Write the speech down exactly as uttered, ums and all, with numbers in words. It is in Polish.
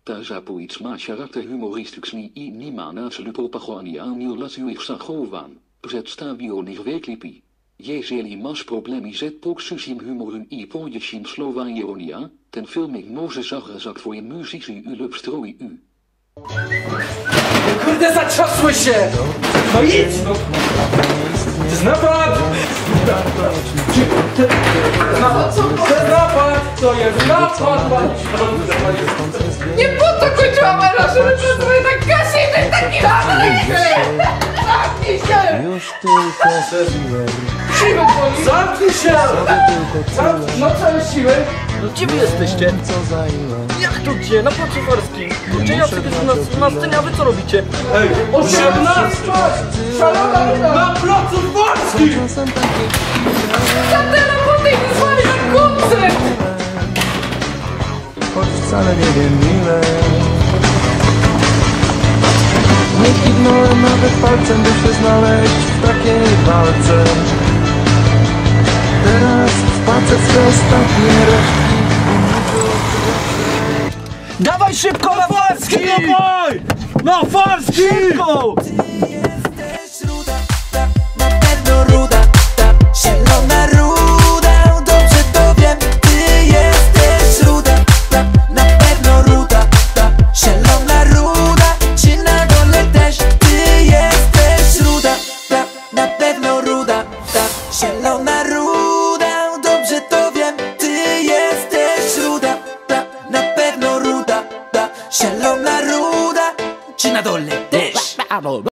Ta zapowiedź ma charakter humorystyczny i nie ma na celu propagowania emulację zachowań. Przedstawionych w klipie. Jeżeli masz problemy z poczuciem humoru i pojęciem słowa ironia, ten filmik może zagrażać twoje muzyce lub stroju. Kurde, zatrzasły się! No idź! No. To jest napad! To jest napad! To jest napad! Nie po to kończyłam melanż, żeby przez sobie tak gasimy taki napad! Zamknij się! Już tylko siłę. Siły boli! Zamknij się! Zamknij, no całe siły! No gdzie wy jesteście? Co zajęła? Jak to gdzie? Na placu Farskim. Gdzie ja sobie na, na scenie, a wy co robicie? Ej, osiemnasta! Szalona ruda! Na placu Farskim! Czasem takie Zatera podejdzie z wami na koncert! choć wcale nie wiem ile. Nie kiwnąłem nawet palcem, by się znaleźć w takiej walce. Teraz wpłacę swe ostatnie resztki. Dawaj szybko na Farski! Dawaj! Na Farski! Szybko! Jesteś ruda, ta, na pewno ruda, ta, zielona ruda, dobrze to wiem. Ty jesteś ruda, ta, na pewno ruda, ta, zielona ruda, czy na dole też. Ty jesteś ruda, ta, na pewno ruda, ta, zielona ruda, dobrze to wiem. Ty jesteś ruda, ta, na pewno ruda, ta, zielona ruda, czy na dole też.